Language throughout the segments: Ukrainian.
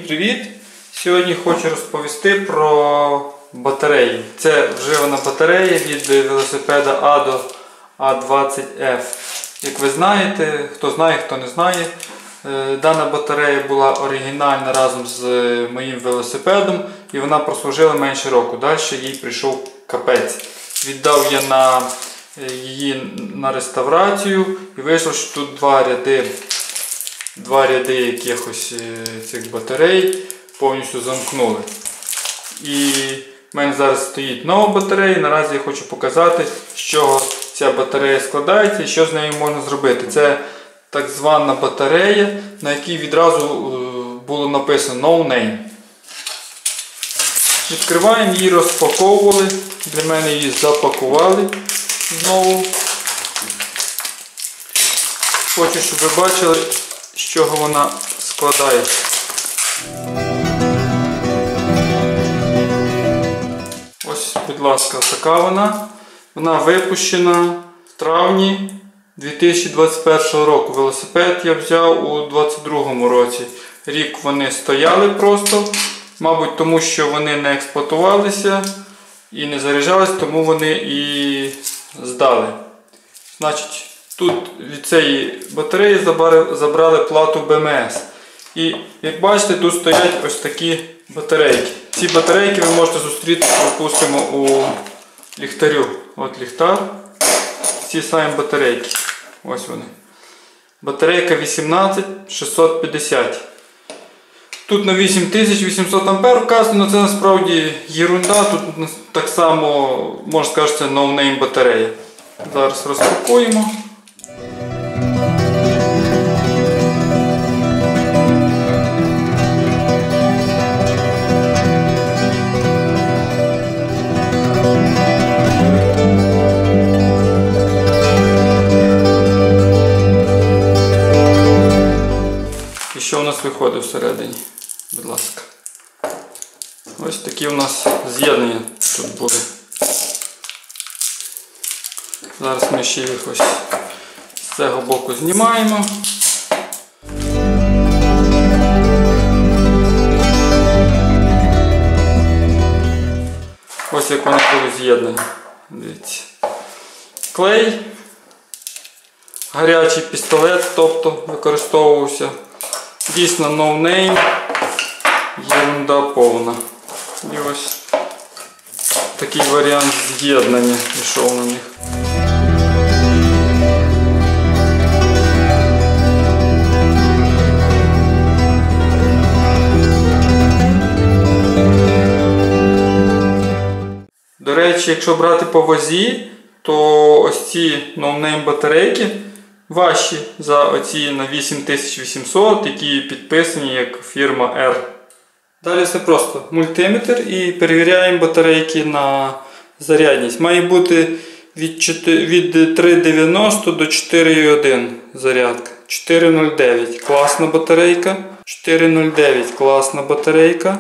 привіт! Сьогодні хочу розповісти про батареї. Це вживана батарея від велосипеда ADO A20F. Як ви знаєте, хто знає, хто не знає, дана батарея була оригінальна разом з моїм велосипедом і вона прослужила менше року. Далі їй прийшов капець. Віддав я її на реставрацію і вийшло, що тут два ряди якихось цих батарей повністю замкнули. І в мене зараз стоїть нова батарея. Наразі я хочу показати, з чого ця батарея складається і що з нею можна зробити. Це так звана батарея, на якій відразу було написано No Name. Відкриваємо, її розпаковували. Для мене її запакували знову. Хочу, щоб ви бачили, з чого вона складається. Ось, будь ласка, така вона. Вона випущена в травні 2021 року. Велосипед я взяв у 2022 році. Рік вони стояли просто. Мабуть, тому що вони не експлуатувалися і не заряджались, тому вони і здали. Значить, тут від цієї батареї забрали плату БМС. І, як бачите, тут стоять ось такі батарейки. Ці батарейки ви можете зустріти, припустимо, у ліхтарю. От ліхтар. Ці самі батарейки. Ось вони. Батарейка 18650. Тут на 8800 А вказано, це насправді єрунда. Тут так само, можна сказати, це no-name батарея. Зараз розпакуємо. І що у нас виходить всередині? Будь ласка. Ось такі у нас з'єднання тут буде. Зараз ми ще їх ось з цього боку знімаємо. Ось як вони були з'єднані. Дивіться. Клей. Гарячий пістолет, тобто використовувався. Дійсно no name. Єрунда повна. І ось такий варіант з'єднання пішов на них. До речі, якщо брати по вазі, то ось ці no-name батарейки важчі за оці на 8800, які підписані як фірма R. Далі все просто. Мультиметр і перевіряємо батарейки на зарядність. Має бути від 3,90 до 4,1 зарядка. 4,09 класна батарейка. 4,09 класна батарейка.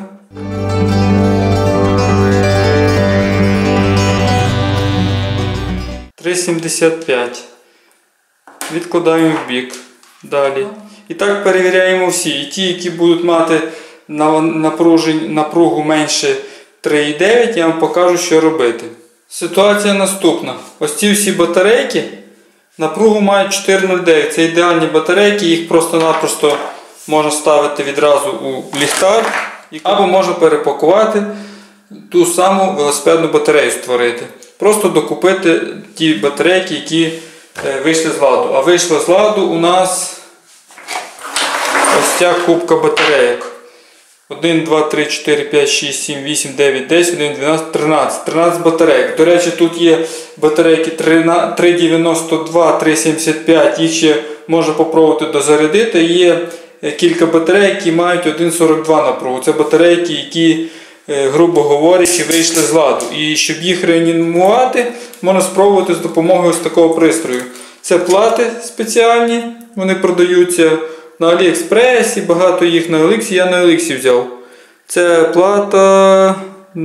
$3,75. Відкладаємо в бік. Далі. І так перевіряємо всі. І ті, які будуть мати напругу менше 3,9, я вам покажу, що робити. Ситуація наступна. Ось ці всі батарейки напругу мають 4,09. Це ідеальні батарейки, їх просто-напросто можна ставити відразу у ліхтар, або можна перепакувати ту саму велосипедну батарею створити. Просто докупити ті батарейки, які вийшли з ладу. А вийшла з ладу у нас ось ця кубка батарейок. 1, 2, 3, 4, 5, 6, 7, 8, 9, 10, 11, 12, 13. 13 батарейок. До речі, тут є батарейки 3,92, 3,75. Їх ще можна спробувати дозарядити. Є кілька батарейок, які мають 1,42 напругу. Це батарейки, які, грубо говорячи, вийшли з ладу. І щоб їх реанімувати, можна спробувати з допомогою ось такого пристрою. Це плати спеціальні, вони продаються на Аліекспресі, багато їх на Еліксі, я на Еліксі взяв. Це плата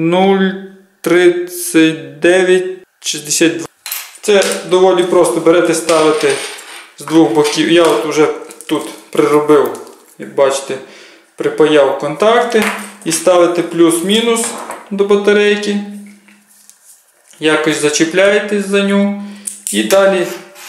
0,3962. Це доволі просто, берете, ставите з двох боків. Я от уже тут приробив, як бачите, припаяв контакти і ставите плюс-мінус до батарейки. Якось зачіпляєтесь за нього і далі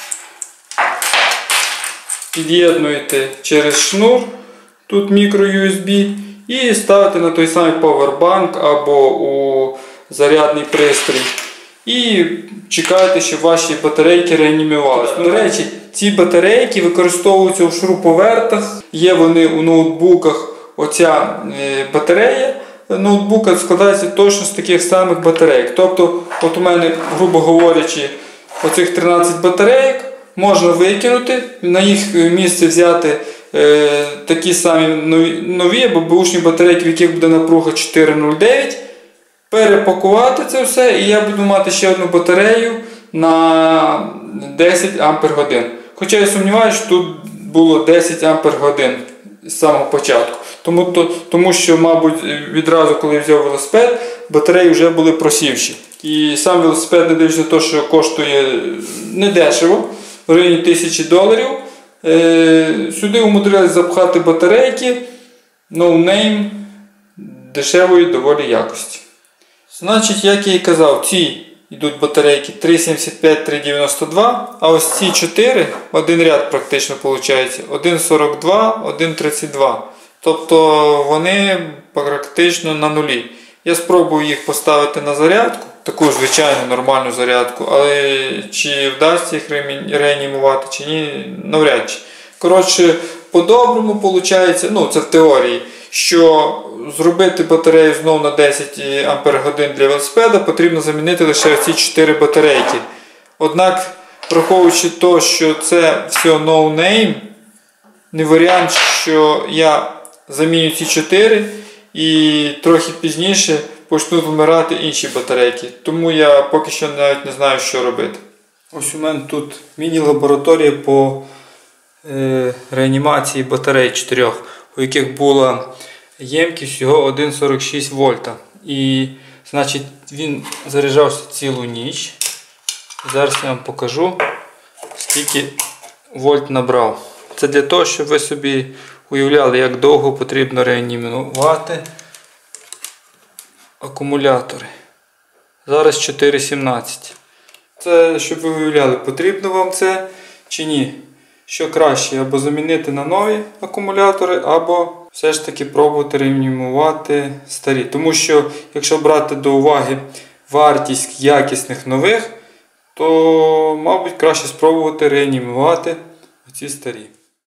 під'єднуєте через шнур, тут мікро USB, і ставите на той самий повербанк або у зарядний пристрій. І чекаєте, щоб ваші батарейки реанімувалися. До речі, ці батарейки використовуються у шуруповертах, є вони у ноутбуках. Оця батарея ноутбука складається точно з таких самих батарейок. Тобто, от у мене, грубо говорячи, оцих 13 батарейок можна викинути, на їх місце взяти такі самі нові або бушні батарейки, в яких буде напруга 4,09, перепакувати це все, і я буду мати ще одну батарею на 10 Ах. Хоча я сумніваюся, що тут було 10 Ах з самого початку. Тому що, мабуть, відразу, коли я взяв велосипед, батареї вже були просівші. І сам велосипед, не дивлячись на те, що коштує недешево, в районі $1000, сюди умудрились запхати батарейки no name, дешевої доволі якості. Значить, як я і казав, ці йдуть батарейки 3,75, 3,92, а ось ці 4, один ряд практично виходить, 1,42, 1,32. Тобто вони практично на нулі. Я спробую їх поставити на зарядку, таку звичайну нормальну зарядку, але чи вдасться їх реанімувати, чи ні, навряд чи. Коротше, по-доброму виходить, це в теорії, що зробити батарею знову на 10 Ах для велосипеда потрібно замінити лише ці 4 батарейки. Однак, враховуючи те, що це все no name, не варіант, що я заміню ці 4 і трохи пізніше почнуть вмирати інші батарейки. Тому я поки що навіть не знаю, що робити. Ось у мене тут міні-лабораторія по реанімації батарей 4, у яких була ємкість всього 1,46 вольта. І, значить, він заряджався цілу ніч. Зараз я вам покажу, скільки вольт набрав. Це для того, щоб ви собі уявляли, як довго потрібно реанімувати акумулятори. Зараз 4,17. Це, щоб ви уявляли, потрібно вам це чи ні. Що краще, або замінити на нові акумулятори, або все ж таки пробувати реанімувати старі. Тому що, якщо брати до уваги вартість якісних нових, то, мабуть, краще спробувати реанімувати ці старі.